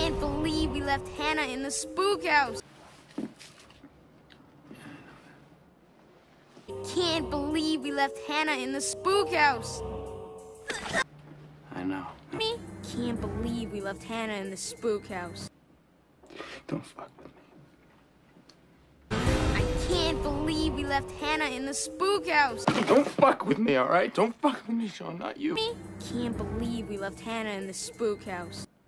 Can't believe we left Hannah in the spook house. Can't believe we left Hannah in the spook house. I know. Me? Can't believe we left Hannah in the spook house. Don't fuck with me. I can't believe we left Hannah in the spook house. Don't fuck with me, all right? Don't fuck with me, Sean, not you. Me? Can't believe we left Hannah in the spook house.